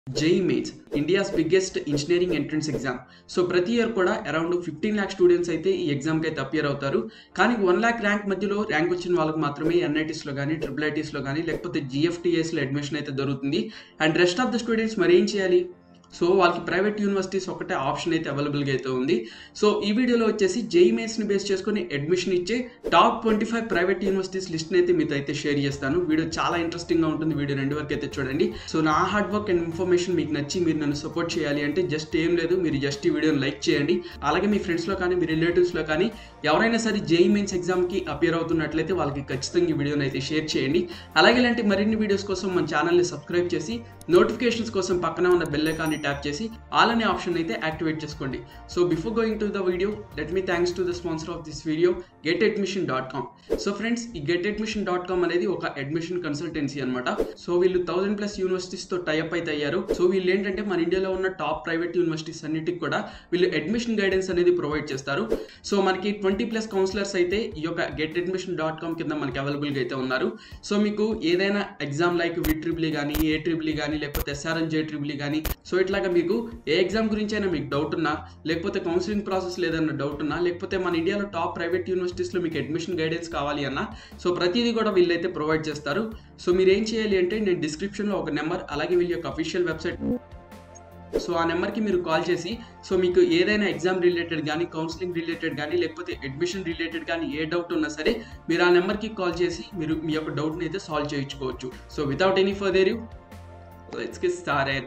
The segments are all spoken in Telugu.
JEE Mains, India's biggest engineering entrance exam. So ప్రతి ఇయర్ కూడా అరౌండ్ 15 lakh స్టూడెంట్స్ అయితే ఈ ఎగ్జామ్కి అయితే అపియర్ అవుతారు. కానీ 1 lakh ర్యాంక్ మధ్యలో ర్యాంక్ వచ్చిన వాళ్ళకి మాత్రమే ఎన్ఐటీస్లో కానీ ట్రిపుల్ కానీ లేకపోతే GFTSలో అడ్మిషన్ అయితే దొరుకుతుంది. And rest of the students మరి ఏం చేయాలి? సో వాళ్ళకి ప్రైవేట్ యూనివర్సిటీస్ ఒకటే ఆప్షన్ అయితే అవైలబుల్గా అయితే ఉంది. సో ఈ వీడియోలో వచ్చేసి JEE Mainsని బేస్ చేసుకుని అడ్మిషన్ ఇచ్చే టాప్ 25 ప్రైవేట్ యూనివర్సిటీస్ లిస్ట్ని అయితే మీతో అయితే షేర్ చేస్తాను. వీడియో చాలా ఇంట్రెస్టింగ్గా ఉంటుంది. వీడియో రెండు వరకు అయితే చూడండి. సో నా హార్డ్ వర్క్ అండ్ ఇన్ఫర్మేషన్ మీకు నచ్చి మీరు నన్ను సపోర్ట్ చేయాలి అంటే జస్ట్ ఏం లేదు, మీరు జస్ట్ ఈ వీడియోని లైక్ చేయండి. అలాగే మీ ఫ్రెండ్స్లో కానీ మీ రిలేటివ్స్లో కానీ ఎవరైనా సరే JEE Mains ఎగ్జామ్కి అపియర్ అవుతున్నట్లయితే వాళ్ళకి ఖచ్చితంగా ఈ వీడియోని అయితే షేర్ చేయండి. అలాగే ఇలాంటి మరిన్ని వీడియోస్ కోసం మన ఛానల్ని సబ్స్క్రైబ్ చేసి నోటిఫికేషన్స్ కోసం పక్కన ఉన్న బెల్ ఐకాన్ని ట్యాప్ చేసి ఆల్ అనే ఆప్షన్ అయితే యాక్టివేట్ చేసుకోండి. So before going to the video let me thanks to the sponsor of this video getadmission.com. So friends, ఈ getadmission.com అనేది ఒక అడ్మిషన్ కన్సల్టెన్సీ అనమాట. సో వీళ్ళు 1000+ యూనివర్సిటీస్తో టైఅప్ అయితే అయ్యారు. సో వీళ్ళు ఏంటంటే మన ఇండియాలో ఉన్న టాప్ ప్రైవేట్ యూనివర్సిటీస్ అన్నిటికి కూడా వీళ్ళు అడ్మిషన్ గైడెన్స్ అనేది ప్రొవైడ్ చేస్తారు. సో మనకి 20+ కౌన్సిలర్స్ అయితే ఈ యొక్క getadmission.com కింద మనకి అవైలబుల్గా అయితే ఉన్నారు. సో మీకు ఏదైనా ఎగ్జామ్ లైక్ VEEE కానీ AEEE కానీ లేకపోతే SRM JEE కానీ సో ఇట్లాగా మీకు ఏ ఎగ్జామ్ గురించి అయినా మీకు డౌట్ ఉన్నా, లేకపోతే కౌన్సిలింగ్ ప్రాసెస్ లేదన్న డౌట్ ఉన్నా, లేకపోతే మన ఇండియాలో టాప్ ప్రైవేట్ యూనివర్సిటీస్లో మీకు అడ్మిషన్ గైడెన్స్ కావాలి అన్నా సో ప్రతిదీ కూడా వీళ్ళైతే ప్రొవైడ్ చేస్తారు. సో మీరు ఏం చేయాలి అంటే నేను డిస్క్రిప్షన్లో ఒక నెంబర్ అలాగే వీళ్ళ యొక్క అఫీషియల్ వెబ్సైట్, సో ఆ నెంబర్కి మీరు కాల్ చేసి సో మీకు ఏదైనా ఎగ్జామ్ రిలేటెడ్ కానీ కౌన్సిలింగ్ రిలేటెడ్ కానీ లేకపోతే అడ్మిషన్ రిలేటెడ్ కానీ ఏ డౌట్ ఉన్నా సరే మీరు ఆ నెంబర్కి కాల్ చేసి మీరు మీ యొక్క డౌట్ని అయితే సాల్వ్ చేయించుకోవచ్చు. So without any further due let's get started.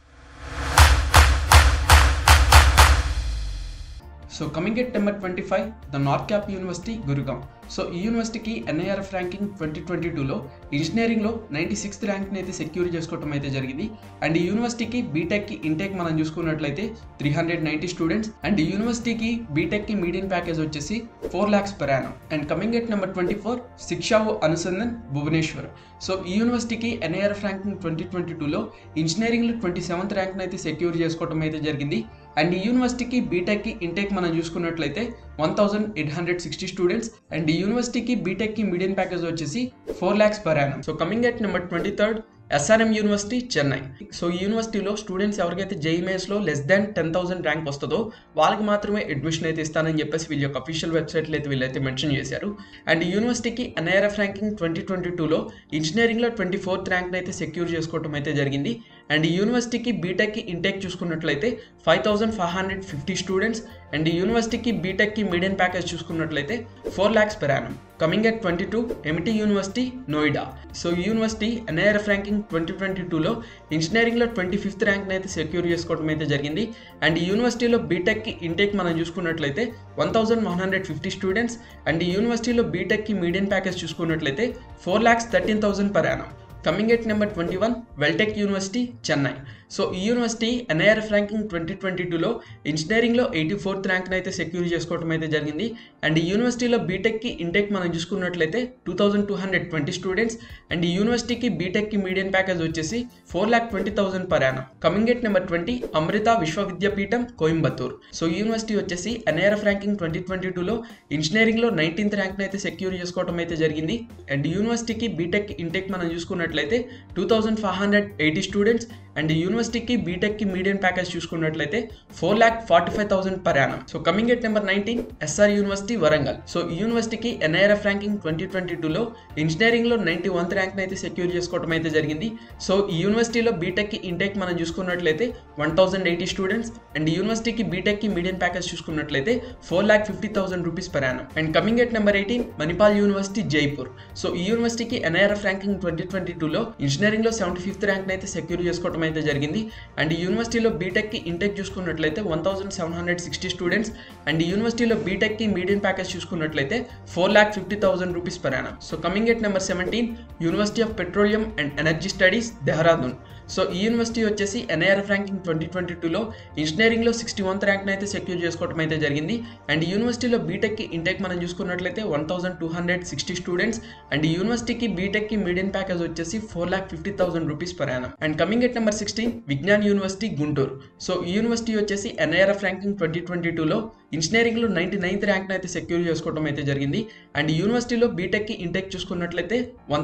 So coming at number 25, the North Cap university Gurugram. సో ఈ యూనివర్సిటీకి NIRF ర్యాంకింగ్ 2022లో ఇంజనీరింగ్లో 96th ర్యాంక్ని అయితే సెక్యూర్ చేసుకోవటం అయితే జరిగింది. అండ్ ఈ యూనివర్సిటీకి బీటెక్కి ఇంటేక్ మనం చూసుకున్నట్లయితే 390 స్టూడెంట్స్. అండ్ ఈ యూనివర్సిటీకి బీటెక్కి మీడియన్ ప్యాకేజ్ వచ్చేసి 4 lakhs per annum. And coming at number 24, Siksha O Anusandhan Bhubaneswar. So ఈ యూనివర్సిటీకి NIRF ర్యాంకింగ్ 2022లో ఇంజనీరింగ్లో 27th ర్యాంక్ని అయితే సెక్యూర్ చేసుకోవటం అయితే జరిగింది. అండ్ ఈ యూనివర్సిటీకి బీటెక్కి ఇంటేక్ మనం చూసుకున్నట్లయితే 1860 స్టూడెంట్స్. అండ్ ఈ యూనివర్సిటీకి బీటెక్కి మీడియన్ ప్యాకేజ్ వచ్చేసి 4 lakhs per annum. So coming at number 23rd, SRM university Chennai. So ఈ యూనివర్సిటీలో స్టూడెంట్స్ ఎవరికైతే JEE Mainsలో లెస్ దాన్ 10,000 ర్యాంక్ వస్తుందో వాళ్ళకి మాత్రమే అడ్మిషన్ అయితే ఇస్తానని చెప్పేసి వీళ్ళ యొక్క అఫీషియల్ వెబ్సైట్లో అయితే వీళ్ళైతే మెన్షన్ చేశారు. అండ్ ఈ యూనివర్సిటీకి NIRF ర్యాంకింగ్ 2022లో ఇంజనీరింగ్లో 24th ర్యాంక్ని అయితే సెక్యూర్ చేసుకోవడం అయితే జరిగింది. అండ్ ఈ యూనివర్సిటీకి బీటెక్కి ఇంటేక్ చూసుకున్నట్లయితే 5550 స్టూడెంట్స్. అండ్ ఈ యూనివర్సిటీకి బీటెక్కి మీడియన్ ప్యాకేజ్ చూసుకున్నట్లయితే 4 lakhs per annum. Coming at 22, MIT university Noida. So ఈ యూనివర్సిటీ NIRF ర్యాంకింగ్ 2022లో ఇంజనీరింగ్లో 25th ర్యాంక్ని అయితే సెక్యూర్ చేసుకోవడం అయితే జరిగింది. అండ్ ఈ యూనివర్సిటీలో బీటెక్కి ఇంటేక్ మనం చూసుకున్నట్లయితే 1150 స్టూడెంట్స్. అండ్ ఈ యూనివర్సిటీలో బీటెక్కి మీడియన్ ప్యాకేజ్ చూసుకున్నట్లయితే 4,13,000 per annum. Coming at number 21, Veltech university Chennai. So ఈ యూనివర్సిటీ NIRF ర్యాంకింగ్ 2022లో ఇంజనీరింగ్లో 84th ర్యాంక్ని అయితే సెక్యూర్ చేసుకోవడం అయితే జరిగింది. అండ్ ఈ యూనివర్సిటీలో బీటెక్కి ఇంటెక్ మనం చూసుకున్నట్లయితే 2220 స్టూడెంట్స్. అండ్ ఈ యూనివర్సిటీకి బీటెక్కి మీడియన్ ప్యాకేజ్ వచ్చేసి 4,20,000 per annum. Coming at number 20, Amrita Vishwavidyapeetham Coimbatore. So ఈ యూనివర్సిటీ వచ్చేసి NIRF ర్యాంకింగ్ 2022లో ఇంజనీరింగ్లో 19th ర్యాంక్ని అయితే సెక్యూర్ చేసుకోవడం అయితే జరిగింది. అండ్ ఈ యూనివర్సిటీకి బీటెక్ ఇంటెక్ మనం చూసుకున్నట్లయితే 2580 స్టూడెంట్స్. అండ్ ఈ యూనివర్సిటీకి బీటెక్కి మీడియన్ ప్యాకేజ్ చూసుకున్నట్లయితే 4,45,000 per annum. So coming at number 19, SR university Warangal. So ఈ యూనివర్సిటీకి NIRF ర్యాంకింగ్ 2022లో ఇంజనీరింగ్లో 91th ర్యాంక్ని అయితే సెక్యూర్ చేసుకోవడం అయితే జరిగింది. సో ఈ యూనివర్సిటీలో బీటెక్కి ఇంటెక్ మనం చూసుకున్నట్లయితే 1080 స్టూడెంట్స్. అండ్ ఈ యూనివర్సిటీకి బీటెక్కి మీడియన్ ప్యాకేజ్ చూసుకున్నట్లయితే 4,50,000 rupees per annum. And coming at number 18, Manipal university Jaipur. So ఈ యూనివర్సిటీకి NIRF ర్యాంకింగ్ 2022లో ఇంజనీరింగ్లో 75th ర్యాంక్ని అయితే సెక్యూర్ చేసుకోవడం అయితే జరిగింది. అండ్ ఈ యూనివర్సిటీలో బీటెక్కి ఇంటెక్ చూసుకున్నట్లయితే 1760 స్టూడెంట్స్. అండ్ ఈ యూనివర్సిటీలో బీటెక్కి మీడియన్ ప్యాకేజ్ చూసుకున్నట్లయితే 4,50,000 rupees per annum. So coming at number 17, university of petroleum and energy studies Dehradun. So ఈ యూనివర్సిటీ వచ్చేసి NIRF ర్యాంకింగ్ 2022లో ఇంజనీరింగ్లో 61th ర్యాంక్ని అయితే సెక్యూర్ చేసుకోవడం అయితే జరిగింది. అండ్ ఈ యూనివర్సిటీలో బీటెక్కి ఇంటెక్ మనం చూసుకున్నట్లయితే 1260 స్టూడెంట్స్. అండ్ ఈ యూనివర్సిటీకి బీటెక్కి మీడియన్ ప్యాకేజ్ వచ్చేసి 4,50,000 rupees per annum. And coming at number 16, Vignan university Guntur. So ఈ యూనివర్సిటీ వచ్చేసి NIRF ర్యాంకింగ్ 2022లో ఇంజనీరింగ్లో 99th ర్యాంక్ని అయితే సెక్యూర్ చేసుకోవడం అయితే జరిగింది. అండ్ యూనివర్సిటీలో బీటెక్కి ఇంటెక్ చూసుకున్నట్లయితే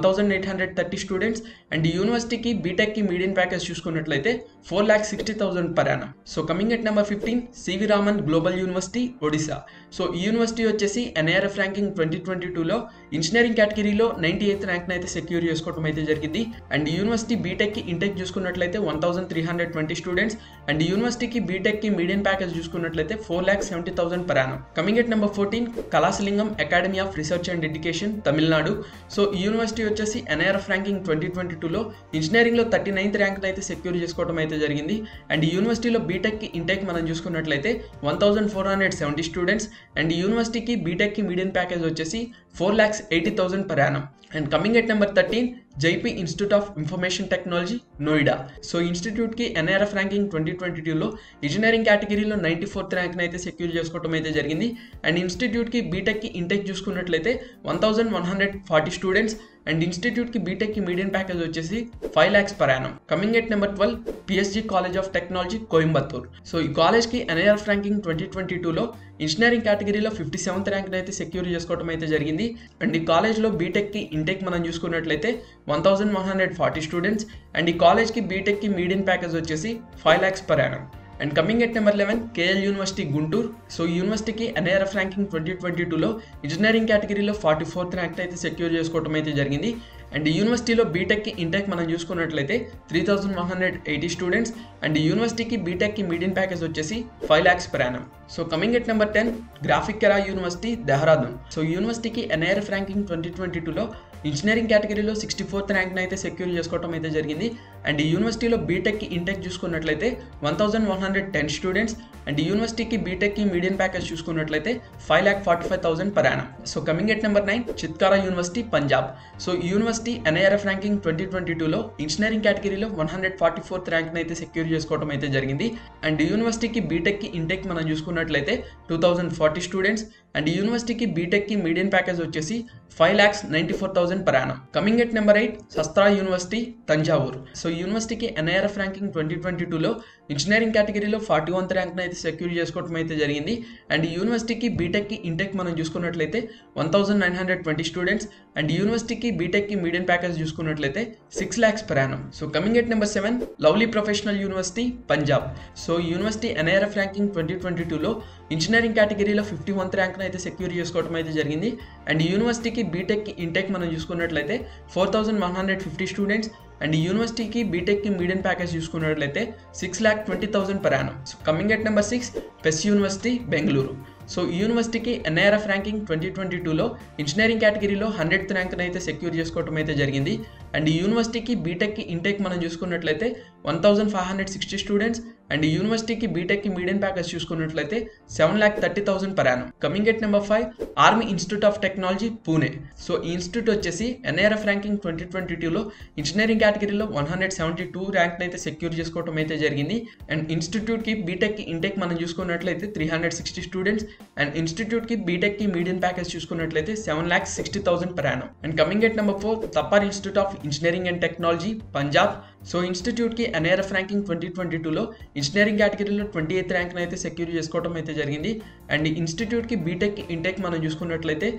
1830 స్టూడెంట్స్, అండ్ యూనివర్సిటీకి బీటెక్కి మీడియన్ ప్యాకేజ్ చూసుకున్నట్లయితే 4,60,000 per annum. So coming at number 15 CV Raman global university Odisha. So ఈ యూనివర్సిటీ వచ్చేసి ఎన్ఐఆర్ఎఫ్ ర్యాంకింగ్ 2022లో ఇంజనీరింగ్ కేటగిరీలో 98th ర్యాంక్ని అయితే సెక్యూర్ చేసుకోవడం అయితే జరిగింది. అండ్ యూనివర్సిటీ బీటెక్కి ఇంటెక్ చూసుకున్నట్లయితే 1320 స్టూడెంట్స్, అండ్ యూనివర్సిటీకి బీటెక్కి మీడియన్ ప్యాకేజ్ చూసుకున్నట్లయితే 4,70,000 per annum. Coming at number 14 Kalasalingam academy of research and education Tamil Nadu. So ఈ యూనివర్సిటీ వచ్చేసి ఎన్ఐఆర్ఎఫ్ ర్యాంకింగ్ 2022లో ఇంజనీరింగ్లో 39th ర్యాంక్ అయితే సెక్యూర్ చేసుకోవడం అయితే జరిగింది. అండ్ యూనివర్సిటీలో బీటెక్కి ఇంటెక్ మనం చూసుకున్నట్లయితే 1470 స్టూడెంట్స్, అండ్ యూనివర్సిటీకి బీటెక్కి మీడియన్ ప్యాకేజ్ వచ్చేసి 4,80,000 per annum. And coming at number 13 Jaypee institute of information technology Noida. So ఇన్స్టిట్యూట్కి ఎన్ఐఆర్ఎఫ్ ర్యాంకింగ్ 2022లో ఇంజనీరింగ్ కేటగిరీలో 94th ర్యాంక్ని అయితే సెక్యూర్ చేసుకోవడం అయితే జరిగింది. అండ్ ఇన్స్టిట్యూట్కి బీటెక్కి ఇంటెక్ చూసుకున్నట్లయితే 1140 స్టూడెంట్స్, అండ్ ఇన్స్టిట్యూట్కి బీటెక్కి మీడియన్ ప్యాకేజ్ వచ్చేసి 5 lakhs per annum. Coming at number 12 PSG college of technology Coimbatore. So ఈ కాలేజ్కి ఎన్ఐఆర్ఎఫ్ ర్యాంకింగ్ 2022లో ఇంజనీరింగ్ కేటగిరీలో 57th ర్యాంక్ని అయితే సెక్యూర్ చేసుకోవడం అయితే జరిగింది. అండ్ ఈ కాలేజ్లో బీటెక్కి ఇంటెక్ మనం చూసుకున్నట్లయితే 1140 స్టూడెంట్స్, అండ్ ఈ కాలేజ్కి బీటెక్కి మీడియన్ ప్యాకేజ్ వచ్చేసి 5 lakhs per annum. And coming at number 11 KL university Guntur. So ఈ యూనివర్సిటీకి ఎన్ఐఆర్ఎఫ్ ర్యాంకింగ్ 2022లో ఇంజనీరింగ్ కేటగిరీలో 44th ర్యాంక్ అయితే సెక్యూర్ చేసుకోవడం అయితే జరిగింది. అండ్ ఈ యూనివర్సిటీలో బీటెక్కి ఇంటెక్ మనం చూసుకున్నట్లయితే 3,180 స్టూడెంట్స్, అండ్ ఈ యూనివర్సిటీకి బీటెక్కి మీడియన్ ప్యాకేజ్ వచ్చేసి 5 lakhs per annum. So coming at number 10 graphic era university Dehradun. So ఈ యూనివర్సిటీకి ఎన్ఐఆర్ఎఫ్ ర్యాంకింగ్ 2022లో ఇంజనీరింగ్ కేటగిరీలో 64th ర్యాంక్ని అయితే సెక్యూర్ చేసుకోవడం అయితే జరిగింది. అండ్ ఈ యూనివర్సిటీలో బీటెక్కి ఇంటెక్ చూసుకున్నట్లయితే 1110 స్టూడెంట్స్, అండ్ ఈ యూనివర్సిటీకి బీటెక్కి మీడియన్ ప్యాకేజ్ చూసుకున్నట్లయితే 5,45,000 per annum. So coming at number 9 Chitkara university Punjab. So ఈ యూనివర్సిటీ ఎన్ఐఆర్ఎఫ్ ర్యాంకింగ్ 2022లో ఇంజనీరింగ్ కేటగిరీలో 144th ర్యాంక్ని అయితే సెక్యూర్ చేసుకోవడం అయితే జరిగింది. అండ్ ఈ యూనివర్సిటీకి బీటెక్కి ఇంటెక్ మనం చూసుకున్నట్లయితే 2,040 స్టూడెంట్స్, అండ్ ఈ యూనివర్సిటీకి బీటెక్కి మీడియన్ ప్యాకేజ్ వచ్చేసి 5,94,000 per annum. Coming at number 8 Sastra university Thanjavur. So ఈ యూనివర్సిటీకి ఎన్ఐఆర్ఎఫ్ ర్యాంకింగ్ 2022లో ఇంజనీరింగ్ కేటగిరీలో 41th ర్యాంక్ని అయితే సెక్యూర్ చేసుకోవడం అయితే జరిగింది. అండ్ ఈ యూనివర్సిటీకి బీటెక్కి ఇంటెక్ మనం చూసుకున్నట్లయితే 1920 స్టూడెంట్స్, అండ్ యూనివర్సిటీకి బీటెక్కి మీడియన్ ప్యాకేజ్ చూసుకున్నట్లయితే 6 lakhs per annum. So coming at number 7 lovely professional university Punjab. So ఈ యూనివర్సిటీ ఎన్ఐఆర్ఎఫ్ ర్యాంకింగ్ 2022లో ఇంజనీరింగ్ కేటగిరీలో 51th ర్యాంక్ని అయితే సెక్యూర్ చేసుకోవడం అయితే జరిగింది. అండ్ ఈ యూనివర్సిటీకి బీటెక్కి ఇంటెక్ మనం చూసుకున్నట్లయితే 4,150 స్టూడెంట్స్, అండ్ ఈ యూనివర్సిటీకి బీటెక్కి మీడియన్ ప్యాకేజ్ చూసుకున్నట్లయితే 6,20,000 per annum. So coming at number 6 PES university Bengaluru. So ఈ యూనివర్సిటీకి ఎన్ఐఆర్ఎఫ్ ర్యాంకింగ్ 2022లో ఇంజనీరింగ్ కేటగిరీలో 100th ర్యాంక్ని అయితే సెక్యూర్ చేసుకోవడం అయితే జరిగింది. అండ్ ఈ యూనివర్సిటీకి బీటెక్కి ఇంటెక్ మనం చూసుకున్నట్లయితే 1,560 స్టూడెంట్స్, అండ్ ఈ యూనివర్సిటీకి బీటెక్కి మీడియన్ ప్యాకేజ్ చూసుకున్నట్లయితే 7,30,000 per annum. Coming at number 5 army institute of technology Pune. So ఈ ఇన్స్టిట్యూట్ వచ్చేసి ఎన్ఐఆర్ఎఫ్ ర్యాంకింగ్ 2022లో ఇంజనీరింగ్ కేటగిరీలో 172 ర్యాంక్ని అయితే సెక్యూర్ చేసుకోవడం అయితే జరిగింది. అండ్ ఇన్స్టిట్యూట్కి బీటెక్కి ఇంటెక్ మనం చూసుకున్నట్లయితే 360 స్టూడెంట్స్, అండ్ ఇన్స్టిట్యూట్కి బీటెక్కి మీడియన్ ప్యాకేజ్ చూసుకున్నట్లయితే 7,60,000 per annum. And coming at number 4 Thapar institute of engineering and technology Punjab. So ఇన్స్టిట్యూట్కి ఎన్ఐఆర్ఎఫ్ ర్యాంకింగ్ 2022లో ఇంజనీరింగ్ కేటగిరీలో 28th ర్యాంక్ని అయితే సెక్యూర్ చేసుకోవడం అయితే జరిగింది. అండ్ ఇన్స్టిట్యూట్కి బీటెక్కి ఇంటెక్ మనం చూసుకున్నట్లయితే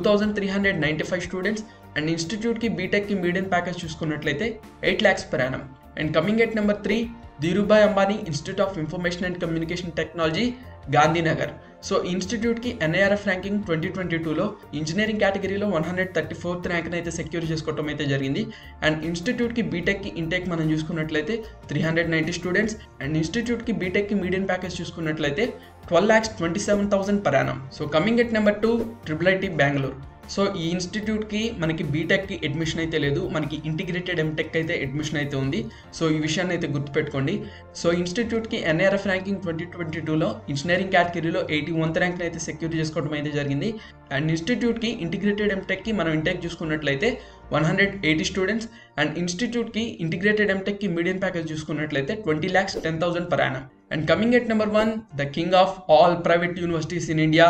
2,395 స్టూడెంట్స్, అండ్ ఇన్స్టిట్యూట్కి బీటెక్కి మీడియన్ ప్యాకేజ్ చూసుకున్నట్లయితే 8 lakhs per annum. And coming at number 3 Dhirubhai Ambani institute of information and communication technology Gandhinagar. So ఇన్స్టిట్యూట్కి ఎన్ఐఆర్ఎఫ్ ర్యాంకింగ్ 2022లో ఇంజనీరింగ్ కేటగిరీలో 134th ర్యాంక్ని అయితే సెక్యూర్ చేసుకోవడం అయితే జరిగింది. అండ్ ఇన్స్టిట్యూట్కి బీటెక్కి ఇంటెక్ మనం చూసుకున్నట్లయితే 390 స్టూడెంట్స్, అండ్ ఇన్స్టిట్యూట్కి బీటెక్కి మీడియన్ ప్యాకేజ్ చూసుకున్నట్లయితే 12,27,000 per annum. So coming at number 2 IIIT Bengaluru. So ఈ ఇన్స్టిట్యూట్కి మనకి బీటెక్కి అడ్మిషన్ అయితే లేదు, మనకి ఇంటిగ్రేటెడ్ ఎంటెక్ అయితే అడ్మిషన్ అయితే ఉంది. సో ఈ విషయాన్ని అయితే గుర్తుపెట్టుకోండి. సో ఇన్స్టిట్యూట్కి ఎన్ఐఆర్ఎఫ్ ర్యాంకింగ్ 2022లో ఇంజనీరింగ్ కేటగిరీలో 81th ర్యాంక్ని అయితే సెక్యూర్ చేసుకోవడం అయితే జరిగింది. అండ్ ఇన్స్టిట్యూట్కి ఇంటిగ్రేటెడ్ ఎంటెక్కి మనం ఇంటెక్ చూసుకున్నట్లయితే 180 స్టూడెంట్స్, అండ్ ఇన్స్టిట్యూట్కి ఇంటిగ్రేటెడ్ ఎంటెక్కి మీడియన్ ప్యాకేజ్ చూసుకున్నట్లయితే 20,10,000 per annum. And coming at number 1 the king of all private universities in India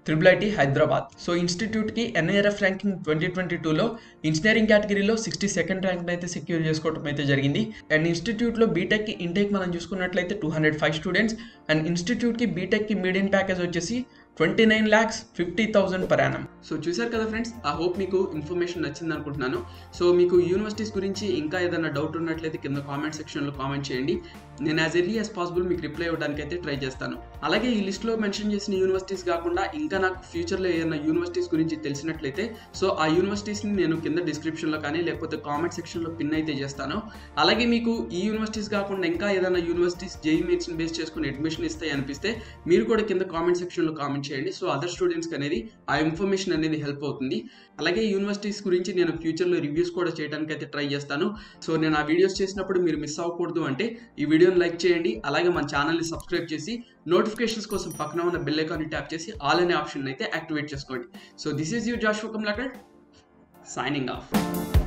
IIIT Hyderabad. So ఇన్స్టిట్యూట్కి NIRF ర్యాంకింగ్ 2022లో ఇంజనీరింగ్ కేటగిరీలో 62nd ర్యాంక్ అయితే సెక్యూర్ చేసుకోవడం అయితే జరిగింది. అండ్ ఇన్స్టిట్యూట్లో బీటెక్కి ఇంటేక్ మనం చూసుకున్నట్లయితే 205 స్టూడెంట్స్ అండ్ ఇన్స్టిట్యూట్కి బీటెక్కి మీడియన్ ప్యాకేజ్ వచ్చేసి 29,50,000 per annum. సో చూసారు కదా ఫ్రెండ్స్, ఐ హోప్ మీకు ఇన్ఫర్మేషన్ నచ్చింది అనుకుంటున్నాను. సో మీకు యూనివర్సిటీస్ గురించి ఇంకా ఏదైనా డౌట్ ఉన్నట్లయితే కింద కామెంట్ సెక్షన్లో కామెంట్ చేయండి. నేను యాజ్ ఎర్లీ యాజ్ పాసిబుల్ మీకు రిప్లై ఇవ్వడానికి అయితే ట్రై చేస్తాను. అలాగే ఈ లిస్ట్లో మెన్షన్ చేసిన యూనివర్సిటీస్ కాకుండా ఇంకా నాకు ఫ్యూచర్లో ఏదైనా యూనివర్సిటీస్ గురించి తెలిసినట్లయితే సో ఆ యూనివర్సిటీస్ని నేను కింద డిస్క్రిప్షన్లో కానీ లేకపోతే కామెంట్ సెక్షన్లో పిన్ అయితే చేస్తాను. అలాగే మీకు ఈ యూనివర్సిటీస్ కాకుండా ఇంకా ఏదైనా యూనివర్సిటీస్ JEE Mains బేస్ చేసుకుని అడ్మిషన్ ఇస్తాయి అనిపిస్తే మీరు కూడా కింద కామెంట్ సెక్షన్లో కామెంట్ చేయండి. సో అదర్ స్టూడెంట్స్కి అనేది ఆ ఇన్ఫర్మేషన్ అనేది హెల్ప్ అవుతుంది. అలాగే యూనివర్సిటీస్ గురించి నేను ఫ్యూచర్లో రివ్యూస్ కూడా చేయడానికి అయితే ట్రై చేస్తాను. సో నేను ఆ వీడియోస్ చేసినప్పుడు మీరు మిస్ అవ్వకూడదు అంటే ఈ వీడియోని లైక్ చేయండి. అలాగే మన ఛానల్ని సబ్స్క్రైబ్ చేసి నోటిఫికేషన్స్ కోసం పక్కన ఉన్న బెల్ ఐకాన్ని ట్యాప్ చేసి ఆల్ అనే ఆప్షన్ అయితే యాక్టివేట్ చేసుకోండి. So this is you Joshua Kamalakar signing of.